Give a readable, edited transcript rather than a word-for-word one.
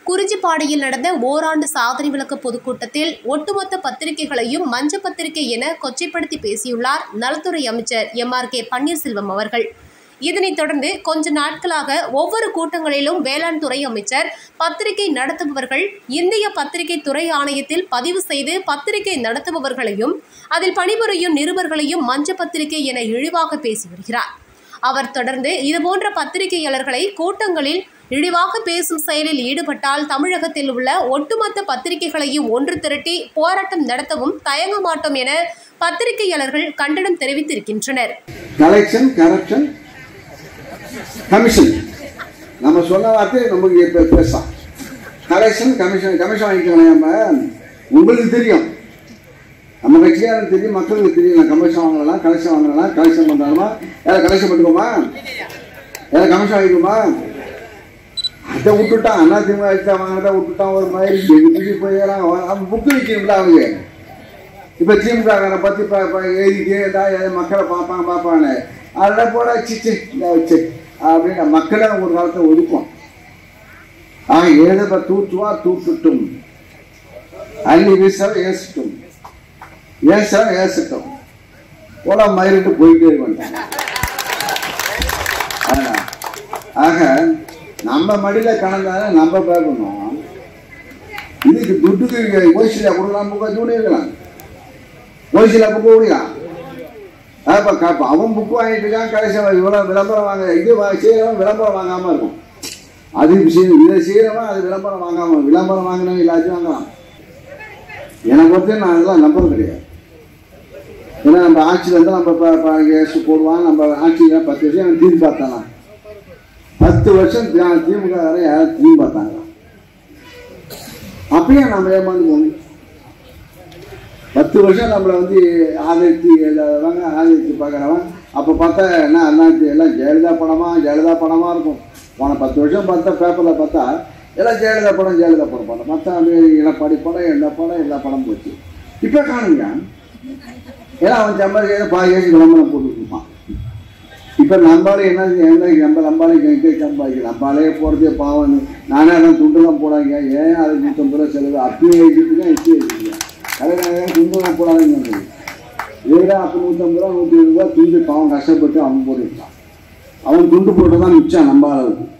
குறிஞ்சிப்பாடியில் நடந்த ஓராண்டு சாதனை விளக்க பொதுக்கூட்டத்தில் ஒட்டுமொத்த பத்திரிகைகளையும் மஞ்ச பத்திரிகை என கொச்சைப்படுத்தி பேசியுள்ளார் நலத்துறை அமைச்சர் MRK பன்னீர்செல்வம் அவர்கள். இதனைத் தொடர்ந்து கொஞ்ச நாட்களாக ஒவ்வொரு கூட்டங்களிலும் வேளாண் துறை அமைச்சர் பத்திரிகை நடத்துபவர்கள் இந்திய பத்திரிகை துறை ஆணையத்தில் பதிவு செய்து பத்திரிகை நடத்துபவர்களையும் அதில் பணிபுரியும் நிருபர்களையும் மஞ்ச பத்திரிகை என இழிவாக பேசி வருகிறார். அவர் தொடர்ந்து இதுபோன்ற பத்திரிகையாளர்களை கூட்டங்களில் இழிவாக பேசும் செயலில் ஈடுபட்டால் தமிழகத்தில் உள்ள ஒட்டுமொத்த பத்திரிகைகளையும் ஒன்று திரட்டி போராட்டம் நடத்தவும் தயங்க மாட்டோம் என பத்திரிகையாளர்கள் கண்டனம் தெரிவித்திருக்கின்றனர். கலெக்ஷன் கரப்ஷன் கமிஷன் நம்ம சொன்ன வார்த்தை நமக்கு பேசலாம். கலெக்ஷன் கமிஷன் வாங்கிக்கலாம். நம்ம உங்களுக்கு தெரியும், நம்ம கட்சியாருக்கு தெரியும், மக்களுக்கு தெரியும். கமிஷன் வாங்கலாம், கலெக்ஷன் வாங்கலாம், கலெக்ஷன் பண்றாமா, ஏதாவது கலெக்ஷன் பண்ணுவோமா, ஏதாவது கமிஷன் வாங்கிக்குமா? அதை விட்டுட்டான். அண்ணா திமுக வாங்கினதை விட்டுட்டான். ஒரு மாதிரி போயிடலாம். அவன் புக்கு விற்கணும்ல அவங்க. இப்போ திமுக பற்றி எழுதிட்டு மக்களை பார்ப்பாங்க. அதில் போட சிச்சு வச்சு அப்படின்னு மக்களை ஒரு காலத்தை ஒதுக்கும். எழுத தூற்றுவா தூட்டுட்டும், அள்ளி வீச ஏசிட்டும், ஏசட்டும் போல மயிரிட்டு போயிட்டே இருக்க. ஆக நம்ம மடியில கணந்தானே நம்ம பார்க்கணும். இதுக்கு துட்டுக்கு ஓய்சில கொடுக்கலாம், புக்கை தூண்டிருக்கலாம், ஓய்சில புக்கு ஓடிக்கலாம். அவன் புக்கு வாங்கிட்டு இருக்கான், கடைசி விளம்பரம் வாங்க. இது செய்யறவன் விளம்பரம் வாங்காம இருக்கும். அது விஷயம். இதை செய்யறவன் அது விளம்பரம் வாங்காம, விளம்பரம் வாங்கினவன் எல்லாத்தையும் வாங்கலாம். எனக்கு பொறுத்த நான் அதெல்லாம் நம்புறது கிடையாது. ஏன்னா நம்ம ஆட்சியில இருந்து நம்ம கேஸ் போடுவான். நம்ம ஆட்சியில 10 வருஷம் தீர்வு பார்த்தானா? 10 வருஷம் திமுக யாரும் தீர்வு பார்த்தாங்க. அப்பயும் நம்ம ஏமாந்து போகணும். 10 வருஷம் நம்மளை ஆதரித்து பார்க்குறவன் அப்போ பார்த்தா என்ன அண்ணாச்சி எல்லாம் ஜெயலலிதா படமாக இருக்கும். போன 10 வருஷம் பார்த்தா பேப்பரில் பார்த்தா எல்லாம் ஜெயலலிதா படம் பண்ண மற்ற இளப்பாடி படம் எல்லா படம் போச்சு. இப்போ காணுங்க. ஏன்னா அவன் சம்பாதிக்க பாதி விளம்பரம் போட்டுருப்பான். இப்போ நம்மளால என்ன நம்மளாலே சம்பாதிக்க நம்மளாலே போகிறதே பாவம். நானே அதான் துண்டுலாம் போடாங்க. ஏன் அது 150 ரூபா செலவு அப்பயே வச்சுட்டுங்க இப்பயே வச்சுருக்கேன். கரெக்டாக துண்டுலாம் போடாதுங்க. ஏதா அப்போ 150 ரூபா 120 ரூபா துண்டு பாவம் கஷ்டப்பட்டு அவன் போட்டுருக்கான். அவன் துண்டு போட்டு தான் மிச்சம் நம்ம அளவுக்கு.